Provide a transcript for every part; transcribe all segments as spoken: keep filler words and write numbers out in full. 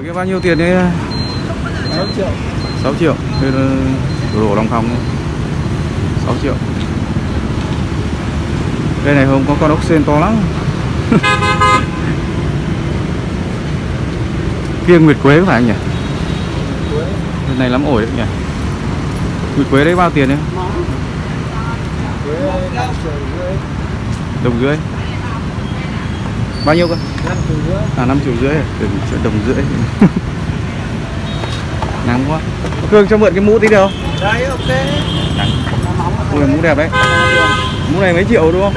cái bao nhiêu tiền đấy? sáu triệu. sáu triệu. Đây là đổ lòng thòng sáu triệu. Đây này không có con ốc sên to lắm. Kia nguyệt quế phải không nhỉ? Cái này lắm ổi đấy nhỉ? Nguyệt quế đấy bao tiền đấy? Đồng rưỡi. Bao nhiêu cơ? năm triệu rưỡi. À năm triệu rưỡi. Đừng đồng rưỡi. Nắng quá. Cương cho mượn cái mũ tí được không? Đây ok. Nắng. Ôi mũ đẹp đấy. Mũ này mấy triệu đúng không?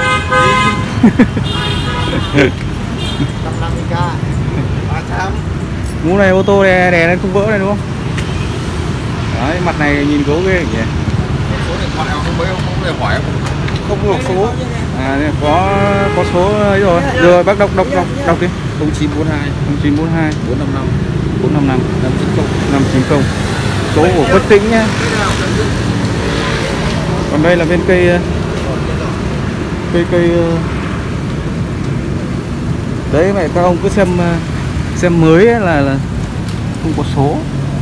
một trăm năm mươi k. ba trăm. Mũ này ô tô đè đè lên không vỡ này đúng không? Đấy, mặt này nhìn cố ghê nhỉ. Số điện thoại không mấy không không để hỏi không có số. À có có số ấy rồi. Rồi bác đọc đọc đọc đọc đi. không chín bốn hai không chín bốn hai bốn năm năm bốn năm năm năm chín không năm chín không. Số của Quất Tĩnh nhá. Còn đây là bên cây cây cây đấy mẹ các ông cứ xem xem mới ấy là, là không có số.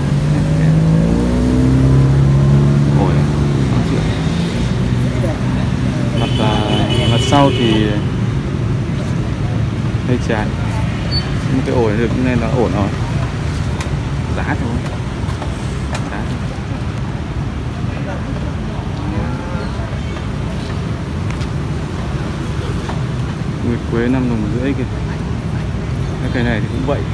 Ôi, mặt mặt sau thì hơi trái. Một cái ổi được nên là ổn rồi. Giá thôi. Giá. Nguyệt quế năm đồng rưỡi kìa. Cái cây này thì cũng vậy.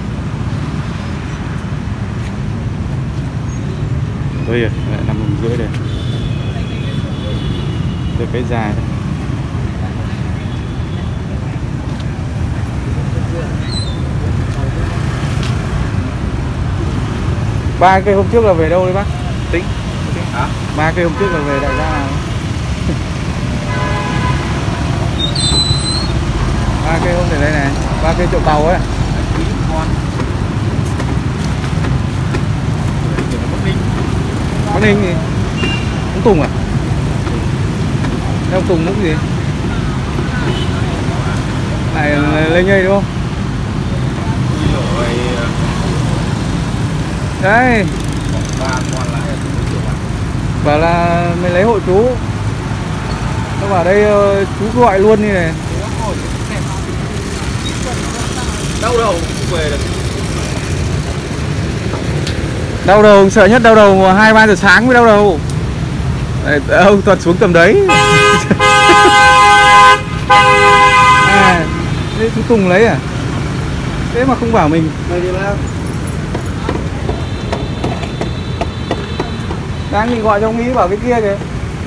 Đây rồi, năm đồng rưỡi đây. Đây cái dài đây. Ba cây hôm trước là về đâu đấy bác? Tính. Hả? Ba cây hôm trước là về đại gia nào? Ba cây hôm để đây này, ba cây chậu tàu ấy. Bắc Ninh gì? Ông Tùng à? Thế ông Tùng múc gì? Này lên nhây đúng không? Đây. Bảo là mày lấy hộ chú. Nó bảo đây chú gọi luôn như này. Đau đầu không về được. Đau đầu sợ nhất, đau đầu hai ba giờ sáng mới đau đầu. Đây, ông Thuật xuống tầm đấy. À, đây chú Tùng lấy à? Thế mà không bảo mình. Đang định gọi cho ông Mỹ bảo cái kia kìa.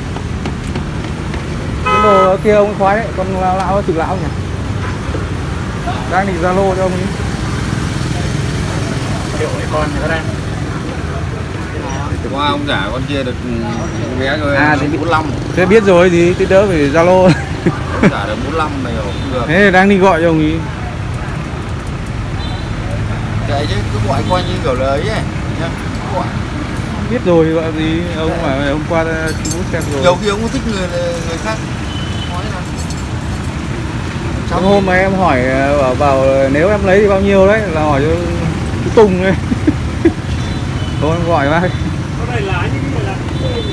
Cái đồ kia ông khoái đấy, còn lão lão chữ lão nhỉ. Đang định Zalo cho ông ấy. Liệu cái con này có đây. Qua ông giả con kia được bé rồi. À thì bốn mươi lăm. Thế biết rồi thì tí đỡ phải Zalo. Ông giả được bốn mươi lăm này không được. Thế đang đi gọi cho ông ấy. Kệ chứ cứ gọi coi như kiểu lời ấy nhá. Gọi. Biết rồi gọi gì ông bảo hôm qua chú xem rồi. Nhiều khi ông có thích người người khác. Nói là Trong hôm mà em hỏi bảo, bảo nếu em lấy thì bao nhiêu đấy là hỏi cho chú Tùng đấy. Thôi em gọi bác. Cái này lá như cái là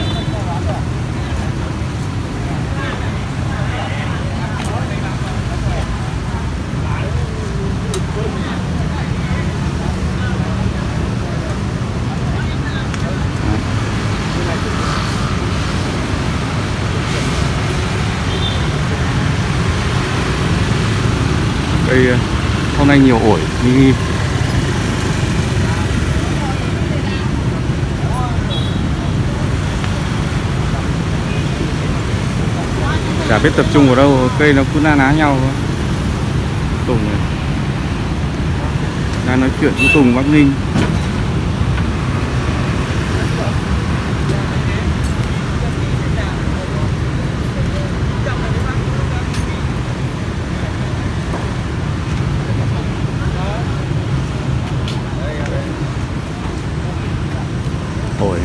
đây hôm nay nhiều ổi đi. Chả biết tập trung vào đâu, cây nó cứ na ná nhau thôi. Tùng này đang nói chuyện với Tùng Bắc Ninh. Ổi.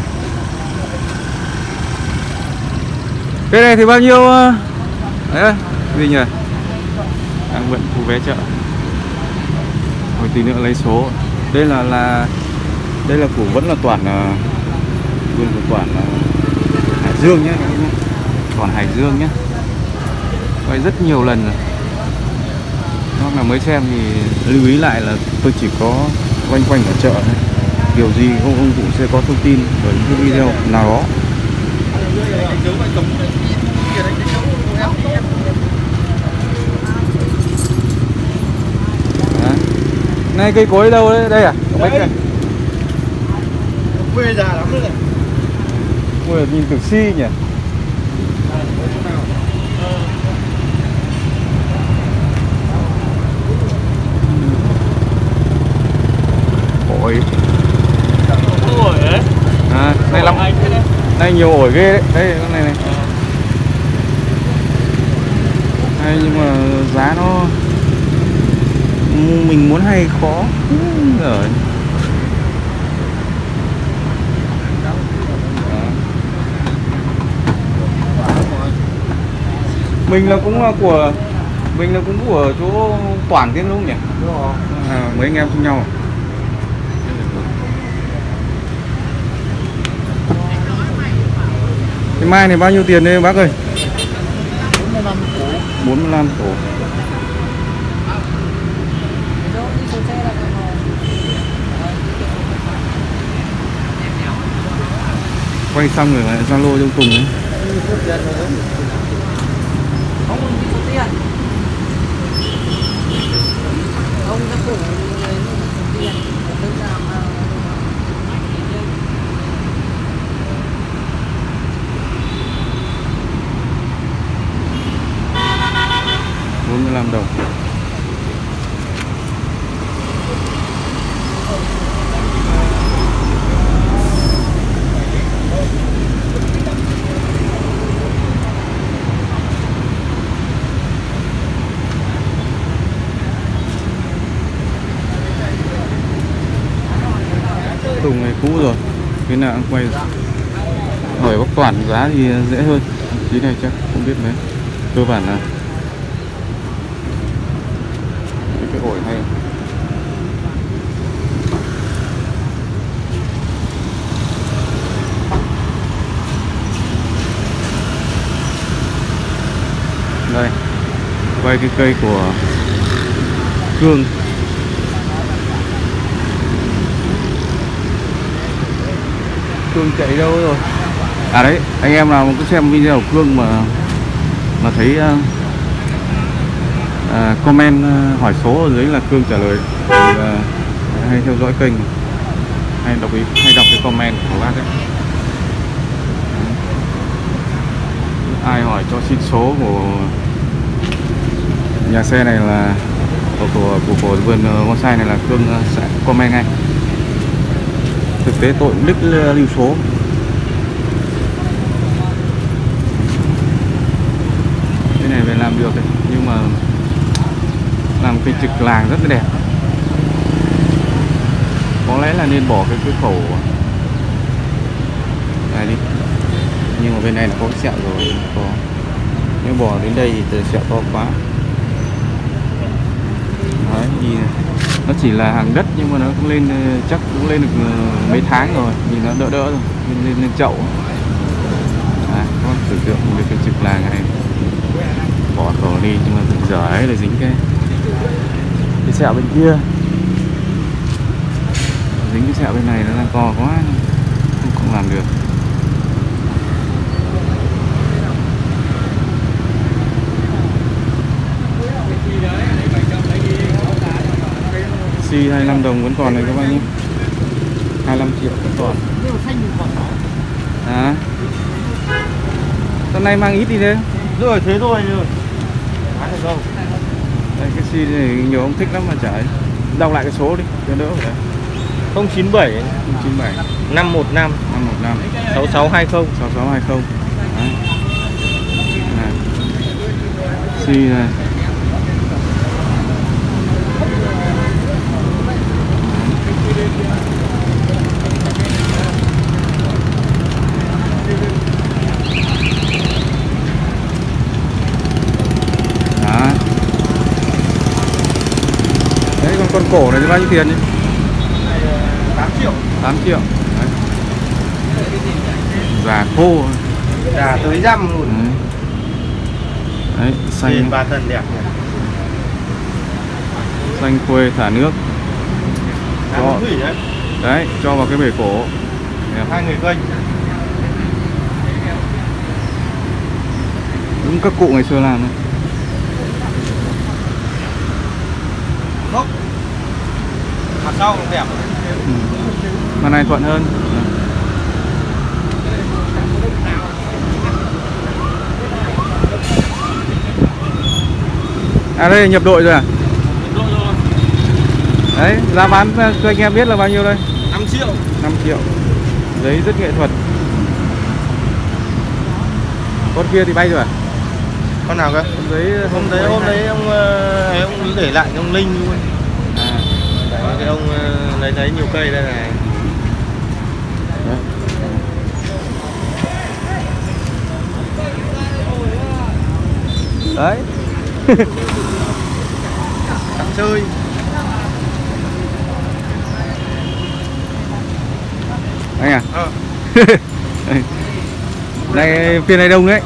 Cái này thì bao nhiêu? Đấy, gì nhỉ? Đang vận thu vé chợ. Hồi tí nữa lấy số. Đây là là đây là củ vẫn là toàn nguyên của toàn là Hải Dương nhé, toàn Hải Dương nhé. Quay rất nhiều lần rồi. Hoặc là mới xem thì lưu ý lại là tôi chỉ có quanh quanh ở chợ thôi. Điều gì ông, ông cũng sẽ có thông tin ở những cái video nào đó. Đấy. Này cây cối đâu đấy? Đây à? Bách này. Quê già lắm rồi này. Quê nhìn từ si nhỉ? Ổi. Ổi đấy. À, này lắm. Đây nhiều ổi ghê đấy. Đây con này này. Đây nhưng mà giá nó mình muốn hay khó rồi. Mình là cũng là của mình là cũng của chỗ Toản Tiên đúng không nhỉ? Đúng rồi. À, mấy anh em chung nhau. Cái mai này bao nhiêu tiền đây bác ơi? bốn mươi lăm cổ. bốn mươi lăm cổ. Quay xong rồi lại Zalo trong cùng đấy. Ông đi số tiền. Ông đã phủ lấy số tiền. Tức là mà bốn mươi lăm đồng. Tùng này cũ rồi, cái nào cũng quay rồi. Hỏi bác Toản giá thì dễ hơn. Tí này chắc không biết mấy. Cơ bản là cái ổi hay. Đây, quay cái cây của cương. Cương chạy đâu rồi? À đấy, anh em nào cứ xem video của Cương mà mà thấy uh, uh, comment uh, hỏi số ở dưới là Cương trả lời thì, uh, hay theo dõi kênh, hay đọc ý, hay đọc cái comment của bác ấy. Ai hỏi cho xin số của nhà xe này là của của, của, của vườn bonsai này là Cương uh, sẽ comment ngay. Thực tế tôi cũng đích lưu số. Cái này về làm được đấy, nhưng mà làm cái trực làng rất là đẹp. Có lẽ là nên bỏ cái cái khẩu này đi, nhưng mà bên này nó có sẹo rồi, có. Nếu bỏ đến đây thì sẹo to quá. Đấy, nhìn này. Nó chỉ là hàng đất nhưng mà nó cũng lên, chắc cũng lên được mấy tháng rồi, nhìn nó đỡ đỡ rồi, lên lên, lên chậu. À, các bạn tưởng tượng được cái trực làng này, bỏ khẩu đi nhưng mà giờ ấy là dính cái cái sẹo bên kia, dính cái sẹo bên này nó đang to quá, không, không làm được. Xi hai mươi lăm đồng vẫn còn này các bạn nhé. hai mươi lăm triệu vẫn còn. À. Hôm nay mang ít đi thế. Rồi thế thôi rồi. Bán được đâu. Đây cái xi này nhiều ông thích lắm mà chả. Đọc lại cái số đi cho đỡ phải. không chín bảy không chín bảy năm một năm năm một năm sáu sáu hai không sáu sáu hai không. Đấy. Này. Xi này. Đấy, còn con cổ này thì bao nhiêu tiền nhỉ? tám triệu. tám triệu. Đấy. Già khô. Già tới răm luôn. Đấy, đấy xanh. Nhìn ba thân đẹp nhỉ. Xanh quê thả nước. Cho, Thủy đấy. đấy, cho vào cái bể cổ. Đẹp. Hai người kênh. Đúng các cụ ngày xưa làm đấy. Gốc. Mặt sau cũng đẹp. Ừ. Mặt này thuận hơn. À đây nhập đội rồi à? Nhập đội rồi. Đấy, giá bán cho anh em biết là bao nhiêu đây? năm triệu. năm triệu. Giấy rất nghệ thuật. Con kia thì bay rồi à? Con nào cơ? Con giấy Hôm đấy hôm đấy ông ấy ông để lại ông Linh luôn. À. Đấy, cái ông lấy lấy nhiều cây đây này. Đấy. Đấy. Tặng chơi. Anh à? Ờ. Đây phiên này đông đấy.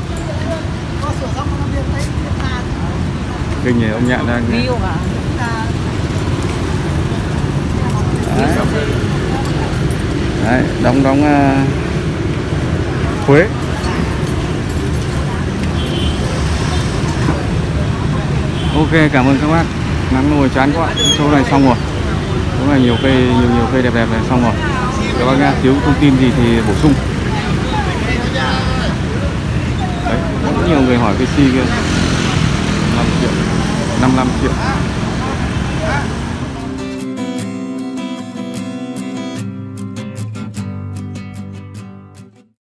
Kinh nhỉ, ông Nhạn đang Yêu hả? đấy, đấy đóng đóng uh, Huế. Ok, cảm ơn các bác. Nắng nồi chán quá. Chỗ này xong rồi. Chỗ này nhiều cây, nhiều nhiều cây đẹp đẹp này xong rồi. Các bác nha, thiếu thông tin gì thì bổ sung. Đấy, rất nhiều người hỏi cái xi kia. năm triệu, năm mươi lăm triệu.